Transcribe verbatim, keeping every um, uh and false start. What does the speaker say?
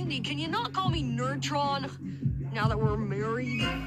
Mindy, can you not call me Nerdtron now that we're married?